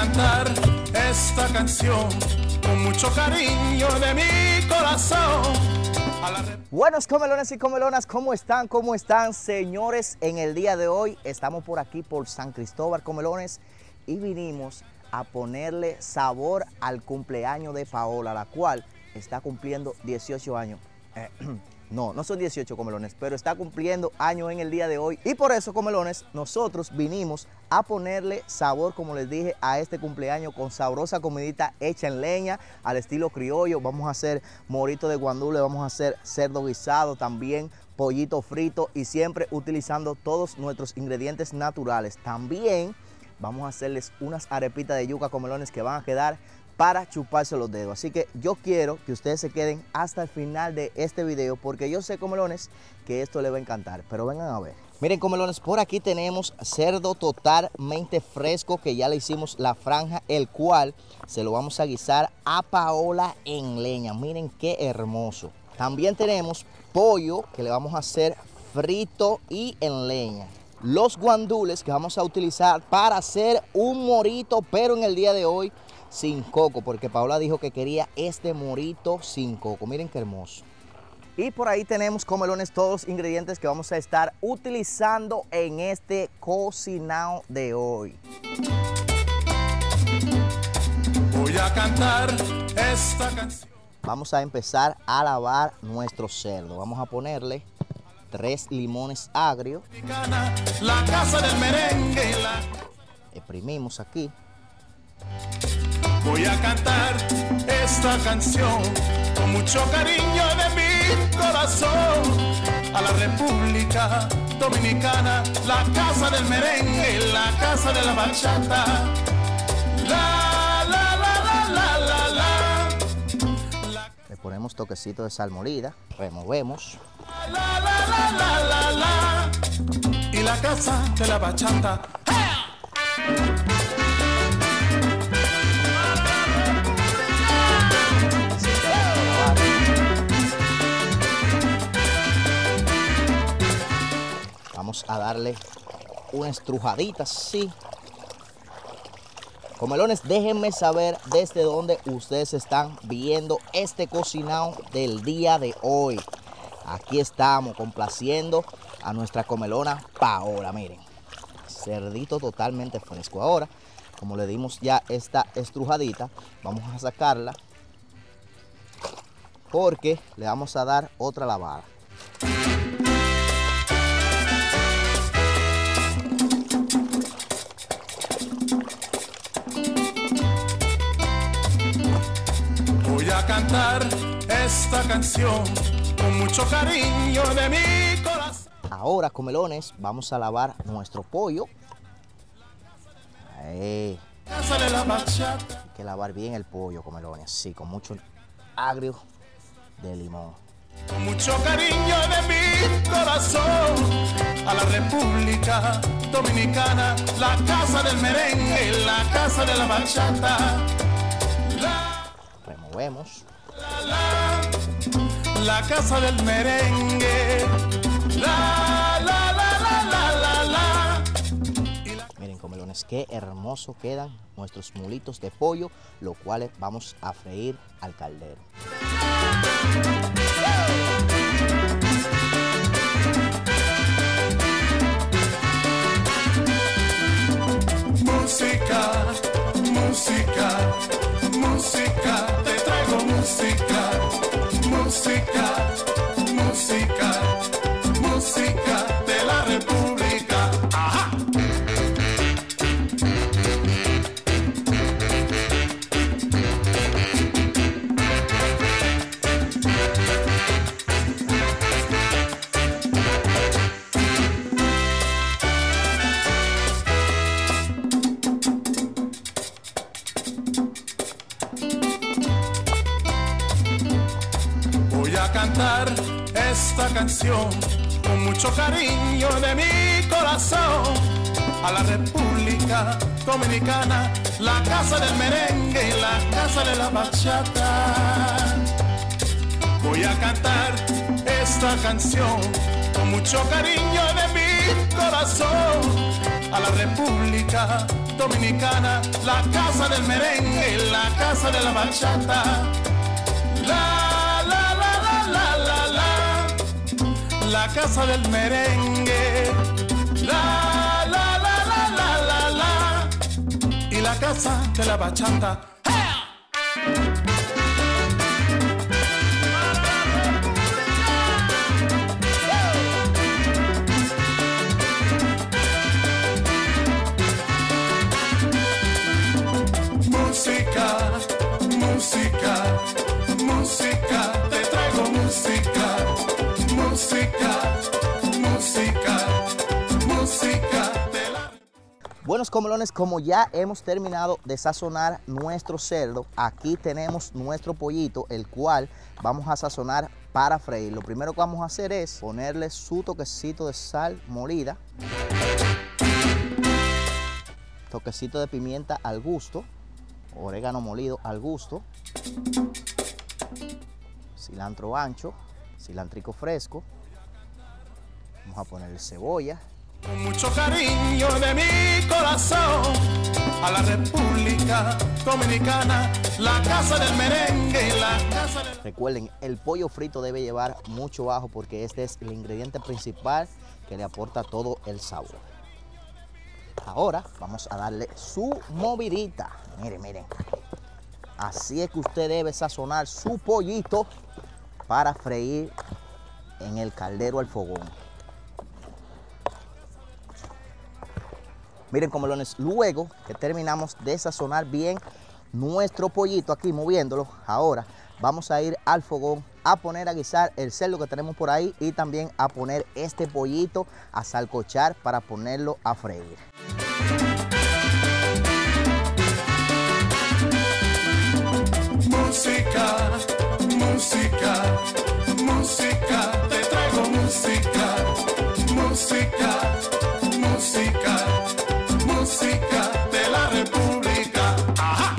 cantar esta canción con mucho cariño de mi corazón. Buenos comelones y comelonas, ¿cómo están? ¿Cómo están, señores? En el día de hoy estamos por aquí por San Cristóbal, comelones, y vinimos a ponerle sabor al cumpleaños de Paola, la cual está cumpliendo 18 años. No son 18, comelones, pero está cumpliendo años en el día de hoy. Y por eso, comelones, nosotros vinimos a ponerle sabor, como les dije, a este cumpleaños con sabrosa comidita hecha en leña, al estilo criollo. Vamos a hacer morito de guandule, vamos a hacer cerdo guisado también, pollito frito y siempre utilizando todos nuestros ingredientes naturales. También vamos a hacerles unas arepitas de yuca, comelones, que van a quedar para chuparse los dedos. Así que yo quiero que ustedes se queden hasta el final de este video, porque yo sé, comelones, que esto les va a encantar. Pero vengan a ver. Miren, comelones, por aquí tenemos cerdo totalmente fresco que ya le hicimos la franja, el cual se lo vamos a guisar a Paola en leña. Miren qué hermoso. También tenemos pollo que le vamos a hacer frito y en leña. Los guandules que vamos a utilizar para hacer un morito, pero en el día de hoy sin coco, porque Paola dijo que quería este morito sin coco. Miren qué hermoso. Y por ahí tenemos, comelones, todos los ingredientes que vamos a estar utilizando en este cocinado de hoy. Voy a cantar esta canción. Vamos a empezar a lavar nuestro cerdo. Vamos a ponerle 3 limones agrios. La casa del merengue. Exprimimos aquí. Voy a cantar esta canción con mucho cariño de mi corazón a la República Dominicana, la casa del merengue, la casa de la bachata. La, la, la, la, la, la, la. Le ponemos toquecito de sal molida, removemos. La, la, la, la, la, la. Y la casa de la bachata. Vamos a darle una estrujadita así. Comelones, déjenme saber desde dónde ustedes están viendo este cocinado del día de hoy. Aquí estamos complaciendo a nuestra comelona Paola. Miren, cerdito totalmente fresco. Ahora, como le dimos ya esta estrujadita, vamos a sacarla porque le vamos a dar otra lavada. Voy a cantar esta canción con mucho cariño de mi corazón. Ahora, comelones, vamos a lavar nuestro pollo. Ahí. Hay que lavar bien el pollo, comelones, así, con mucho agrio de limón. Con mucho cariño de mi corazón a la República Dominicana, la casa del merengue, la casa de la bachata. Removemos. La casa del merengue. La, la, la, la, la, la, la. Miren, comelones, qué hermoso quedan nuestros mulitos de pollo, los cuales vamos a freír al caldero. Música, música, música, te traigo música, música, música, música de la República. Ajá. Cantar esta canción con mucho cariño de mi corazón a la República Dominicana, la casa del merengue y la casa de la bachata. Voy a cantar esta canción con mucho cariño de mi corazón a la República Dominicana, la casa del merengue, la casa de la bachata. La casa del merengue, y la casa de la bachata. Música, música, música, te traigo música. Música, música, música de la... Buenos comelones, como ya hemos terminado de sazonar nuestro cerdo, aquí tenemos nuestro pollito, el cual vamos a sazonar para freír. Lo primero que vamos a hacer es ponerle su toquecito de sal molida, toquecito de pimienta al gusto, orégano molido al gusto, cilantro ancho, cilantrico fresco, vamos a ponerle cebolla. Con mucho cariño de mi corazón, a la República Dominicana, la casa del merengue y la casa del... Recuerden, el pollo frito debe llevar mucho ajo porque este es el ingrediente principal que le aporta todo el sabor. Ahora vamos a darle su movidita. Miren, miren. Así es que usted debe sazonar su pollito para freír en el caldero al fogón. Miren, comelones, luego que terminamos de sazonar bien nuestro pollito aquí moviéndolo, ahora vamos a ir al fogón a poner a guisar el cerdo que tenemos por ahí y también a poner este pollito a salcochar para ponerlo a freír. Música, música, música, te traigo música. Música, música, música de la República. ¡Ajá!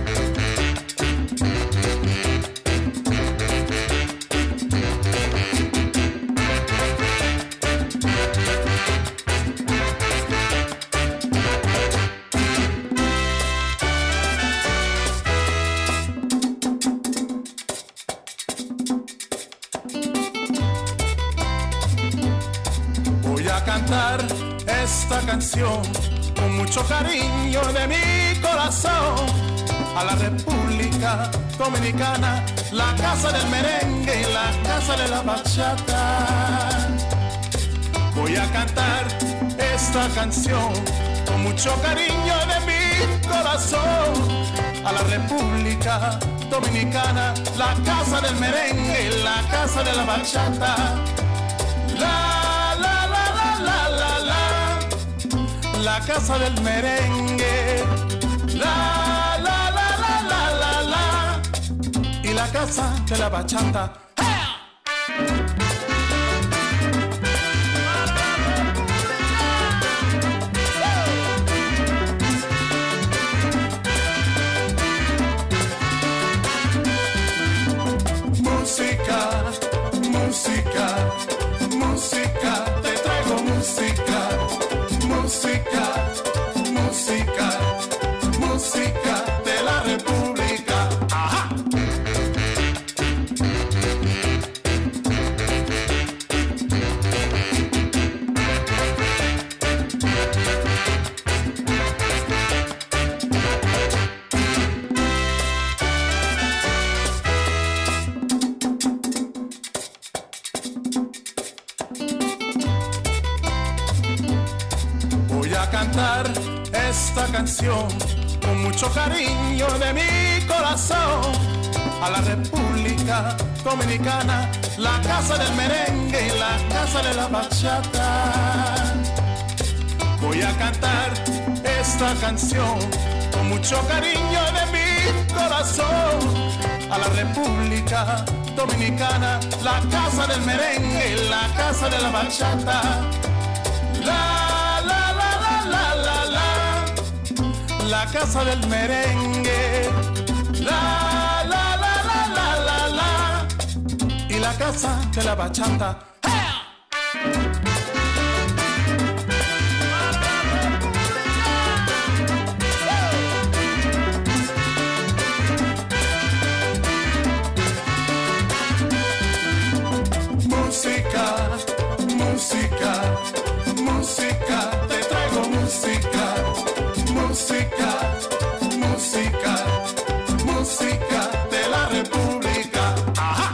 Voy a cantar esta canción con mucho cariño de mi corazón, a la República Dominicana, la casa del merengue y la casa de la bachata. Voy a cantar esta canción con mucho cariño de mi corazón, a la República Dominicana, la casa del merengue y la casa de la bachata. La casa del merengue, y la casa de la bachata. Música, música, música, te traigo música. Música, música, música de la República. ¡Ajá! Voy a cantar esta canción con mucho cariño de mi corazón, a la República Dominicana, la casa del merengue y la casa de la bachata. Voy a cantar esta canción con mucho cariño de mi corazón, a la República Dominicana, la casa del merengue y la casa de la bachata. La casa del merengue, y la casa de la bachata. Música, música, te traigo música, música, música, música de la República. ¡Ajá!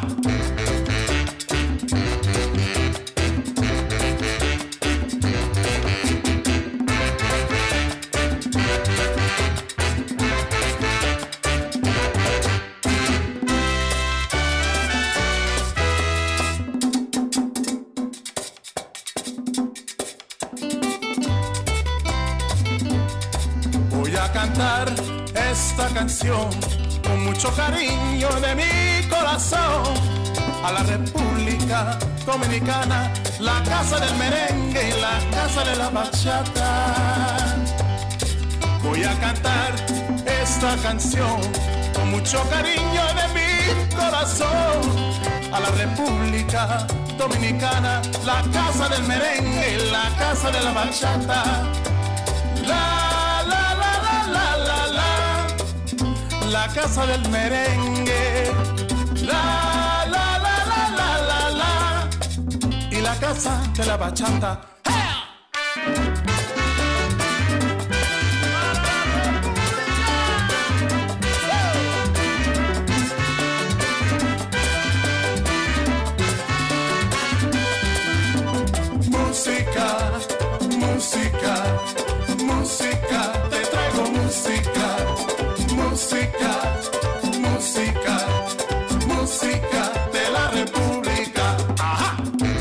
Voy a cantar esta canción con mucho cariño de mi corazón a la República Dominicana, la casa del merengue y la casa de la bachata. Voy a cantar esta canción con mucho cariño de mi corazón a la República Dominicana, la casa del merengue y la casa de la bachata. La casa del merengue, la, y la casa de la bachata. Música, música, música, te traigo música. Música, música, música de la República. ¡Ajá!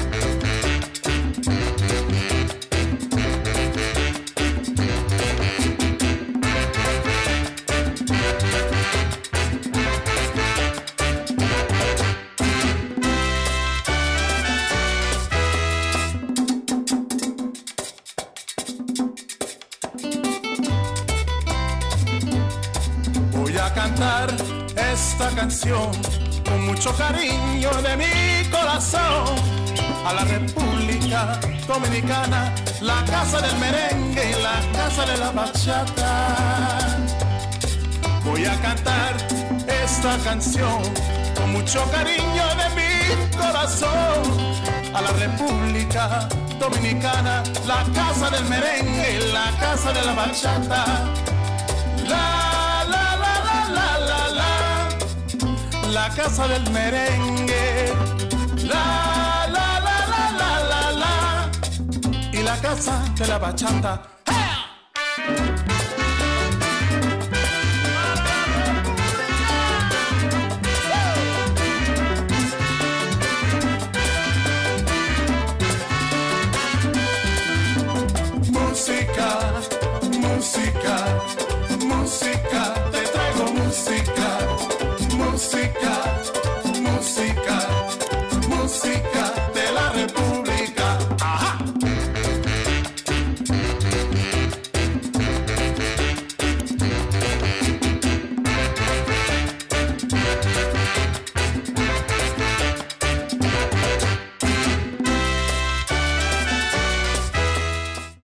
Voy a cantar esta canción con mucho cariño de mi corazón a la República Dominicana, la casa del merengue y la casa de la bachata. Voy a cantar esta canción con mucho cariño de mi corazón a la República Dominicana, la casa del merengue y la casa de la bachata. La casa del merengue, la, y la casa de la bachata.